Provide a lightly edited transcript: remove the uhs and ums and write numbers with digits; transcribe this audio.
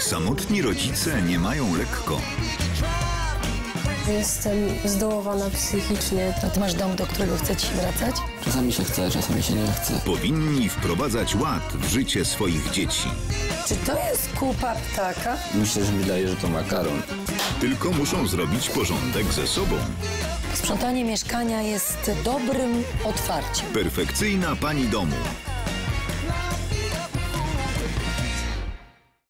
Samotni rodzice nie mają lekko. Jestem zdołowana psychicznie. A ty masz dom, do którego chce ci się wracać? Czasami się chce, czasami się nie chce. Powinni wprowadzać ład w życie swoich dzieci. Czy to jest kupa ptaka? Myślę, że mi daje, że to makaron. Tylko muszą zrobić porządek ze sobą. Sprzątanie mieszkania jest dobrym otwarciem. Perfekcyjna pani domu.